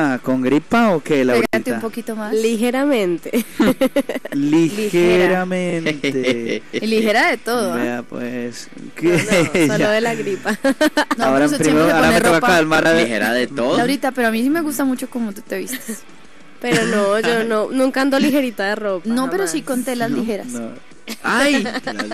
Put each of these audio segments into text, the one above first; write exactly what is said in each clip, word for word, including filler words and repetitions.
¿Con gripa o qué, Laurita? Pégate un poquito más. Ligeramente. Ligeramente. Y ligera de todo. ¿eh? Vea, pues. No, no, solo de la gripa. No, ahora pero primero, siempre le ahora pone me toca ropa. calmar a ver. Ligera de todo. Laurita, pero a mí sí me gusta mucho cómo tú te vistes. Pero no, yo no, nunca ando ligerita de ropa. No, pero jamás. sí con telas ligeras. No. ¡Ay!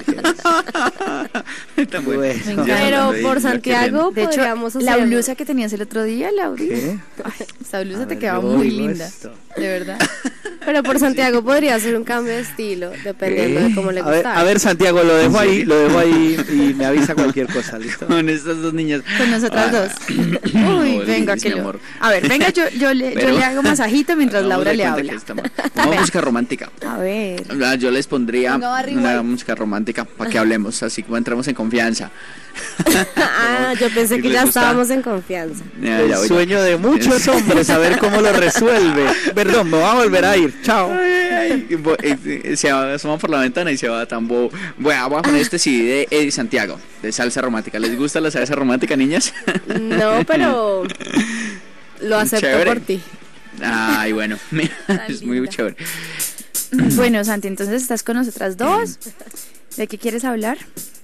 Tan bueno. Me encanta. Pero Ya, por ya Santiago De hecho, podríamos hacer... la blusa que tenías el otro día, Lauri. ¿Qué? Ay, esa blusa A te ver, quedaba yo muy oigo linda. esto. De verdad. Pero por Santiago podría hacer un cambio de estilo, dependiendo de cómo le A ver, gusta. a ver, Santiago, lo dejo ahí, lo dejo ahí y me avisa cualquier cosa, ¿listo? Con estas dos niñas. Con nosotras Ah. dos. Uy, No, venga, mi que lo... amor. A ver, venga, yo, yo, le, Pero- yo le hago masajito mientras Hagamos Laura de le cuenta habla. que estamos- Una música romántica. A ver. Ah, Yo les pondría Ponga Barry una White. música romántica para que hablemos, así como entremos en confianza. Ah, yo pensé Si que les ya gusta. estábamos en confianza. Ya, El ya voy. sueño de muchos hombres, saber cómo lo resuelve. Perdón, me voy a volver a ir. Chao. Ay, ay, bo- eh, eh, se va- asoma por la ventana y se va tan bobo. Bueno, voy a poner este C D de Eddie Santiago, de salsa romántica. ¿Les gusta la salsa romántica, niñas? No, pero lo acepto Chévere. por ti. Ay, bueno, mira, es muy linda. chévere. Bueno, Santi, entonces estás con nosotras dos. ¿De qué quieres hablar?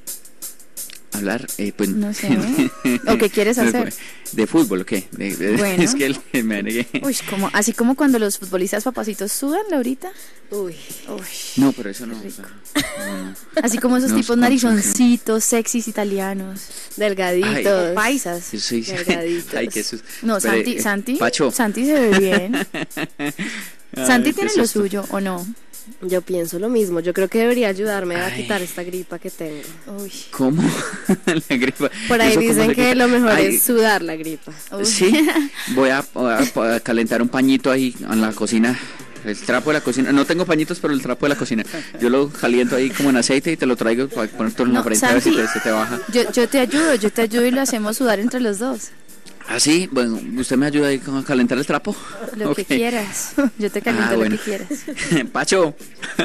Hablar, eh, pues... No sé. ¿O qué quieres hacer? ¿De fútbol o qué? De- de- Bueno. Es que el- me negué. Uy, como, así como cuando los futbolistas papacitos sudan, Laurita. Uy. Uy. No, pero eso no. Qué o sea, rico. no, no. Así como esos No, tipos no, narizoncitos, sexys italianos. Delgaditos. Ay. Paisas. Yo soy... Delgaditos. Ay, qué sus... No, Pero, Santi, eh, Santi. Pacho. Santi se ve bien. Ay, Santi qué tiene lo susto. suyo, ¿o no? Yo pienso lo mismo. Yo creo que debería ayudarme a Ay. quitar esta gripa que tengo. Uy. ¿Cómo? La gripa. Por ahí ¿Eso cómo dicen se que quita? lo mejor Ay, es sudar la gripa. Uy. Sí, voy a, voy a- voy a calentar un pañito ahí en la cocina. El trapo de la cocina. No tengo pañitos, pero el trapo de la cocina. Yo lo caliento ahí como en aceite y te lo traigo para ponértelo en la No, frente a ver si Santi. te, se te baja. Yo, yo te ayudo, yo te ayudo y lo hacemos sudar entre los dos. ¿Ah, sí? Bueno, ¿usted me ayuda ahí con- a calentar el trapo? Lo Ok. que quieras. Yo te caliento Ah, bueno. lo que quieras. Pacho.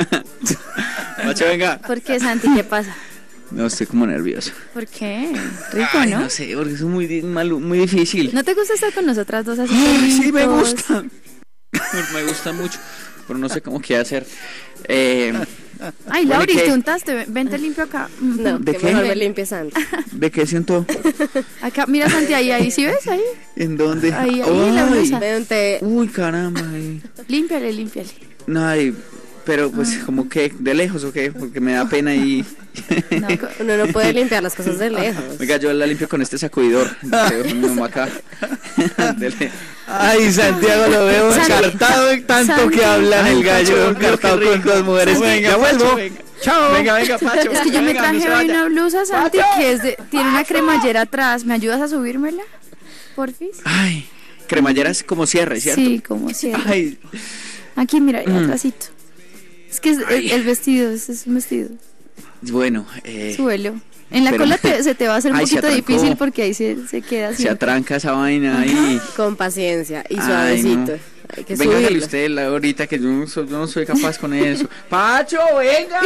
Pacho, venga. ¿Por qué, Santi? ¿Qué pasa? No, estoy como nervioso. ¿Por qué? Rico, Ay, ¿no? no sé, porque es muy, di- malu- muy difícil. ¿No te gusta estar con nosotras dos así? Ay, sí, me juntos? gusta. Me gusta mucho, pero no sé cómo qué hacer. Eh, Ay, Bueno, Lauri, ¿y qué? te untaste. Vente limpio acá. No, ¿De que qué? mejor me limpies antes. ¿De qué siento? Acá, mira, Santi, ahí, ahí, ¿sí ves? Ahí. ¿En dónde? Ahí, ahí, en la Ay, blusa. Ven, te- Uy, caramba. ay. Límpiale, límpiale. Ay, pero pues Ah. como que de lejos o qué, porque me da pena y... No, Uno no puede limpiar las cosas de lejos. Venga, yo la limpio con este sacudidor. Que dejo mi mamá acá. Dele. Ay, Santiago, lo veo Santi. encartado en tanto Santi. que hablan Ay, el gallo, Pacho, encartado qué con rico. dos mujeres. Venga, Ya Pacho, vuelvo. venga. Chao. Venga, venga, Pacho. es que yo me venga, no traje se hoy vaya. una blusa, Santi, que es de, tiene una cremallera atrás. ¿Me ayudas a subírmela? Porfis. Ay, cremallera es como cierre, ¿cierto? Sí, como siempre. Ay, Aquí, mira, ahí Mm. atrásito. Es que es, Ay. el, el vestido, es, es un vestido. bueno, eh, Súbelo. En la pero- cola te- se te va a hacer un Ay, se poquito atrancó. difícil porque ahí se, se queda así. se atranca esa vaina ahí. Con paciencia y Ay, suavecito. no. Hay que Venga, subirlo. usted la- ahorita que yo no, soy, yo no soy capaz con eso. ¡Pacho, venga!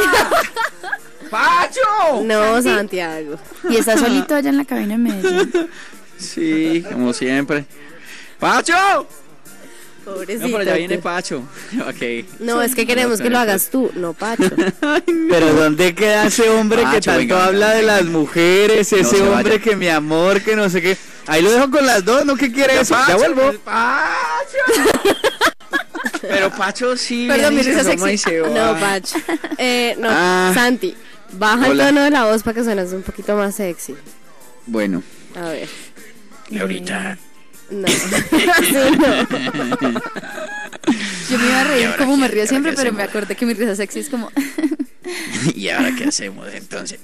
¡Pacho! No, Santiago. Y está solito allá en la cabina en Medellín. Sí, como siempre. ¡Pacho! Pobrecito. No, por allá viene tú. Pacho. Ok. No, es que queremos que lo hagas tú, no Pacho. Pero ¿dónde queda ese hombre que Pacho, tanto venga, habla venga, de venga. las mujeres? No Ese se hombre vaya. que mi amor, que no sé qué. Ahí lo dejo con las dos, ¿no? ¿Qué quiere eso? Ya vuelvo. ¡Pacho! Pero Pacho sí. Perdón, viene y mi se risa asoma y se va. No, Pacho. Eh, no, Ah. Santi, baja Hola. el tono de la voz para que suenes un poquito más sexy. Bueno, A ver. Laurita. No. Así no. Yo me iba a ¿Y reír ahora como qué? me ¿Y río ahora siempre, qué pero me hacemos? acordé que mi risa sexy es como... ¿Y ahora qué hacemos entonces?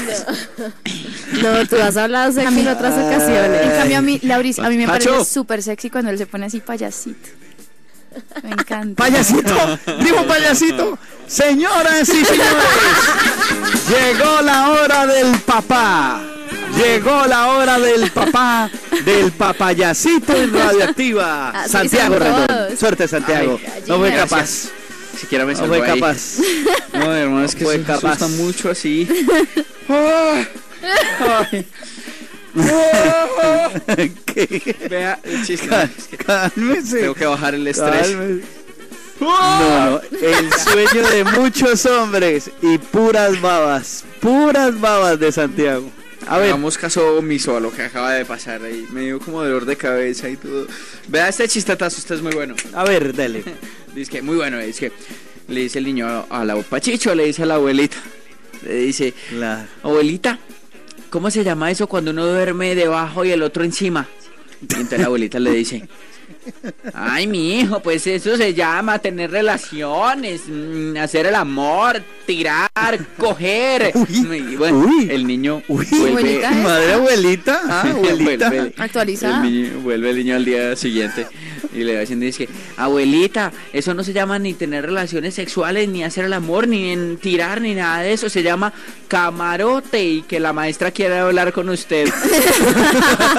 No, tú has hablado sexy en otras En ocasiones. cambio a mí, Lauris, a mí me Pacho. parece súper sexy cuando él se pone así payasito. Me encanta. Payasito, digo payasito. Señoras y señores, llegó la hora del papá. Llegó la hora del papá, del papayacito en Radioactiva. Así Santiago son Rendón. todos. Suerte, Santiago. Ay, No fue gallina. capaz. Siquiera me No salvó fue ahí. capaz. No, hermano, es que fue se capaz. asusta mucho así. Ay. Ay. ¿Qué? Vea, el chiste. Cálmese. Tengo que bajar el estrés. Cálmese. No, no, el sueño de muchos hombres y puras babas, puras babas de Santiago. A ver, Hagamos caso omiso a lo que acaba de pasar ahí. Me dio como dolor de cabeza y todo. Vea este chistatazo, este es muy bueno. a ver, dale. Dice que muy bueno, es que le dice el niño a la Pachicho, le dice a la abuelita. Le dice, Claro. abuelita, ¿cómo se llama eso cuando uno duerme debajo y el otro encima? Y entonces la abuelita le dice, ay, mi hijo, pues eso se llama tener relaciones, mm, hacer el amor, tirar, coger. Uy, y bueno, uy. el niño Uy, vuelve, abuelita. Madre abuelita, ah, abuelita. vuelve- Actualizada. el niño- vuelve el niño al día siguiente y le va diciendo, dice, abuelita, eso no se llama ni tener relaciones sexuales, ni hacer el amor, ni en tirar, ni nada de eso, se llama camarote y que la maestra quiere hablar con usted.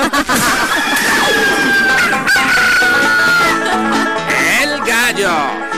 El gallo.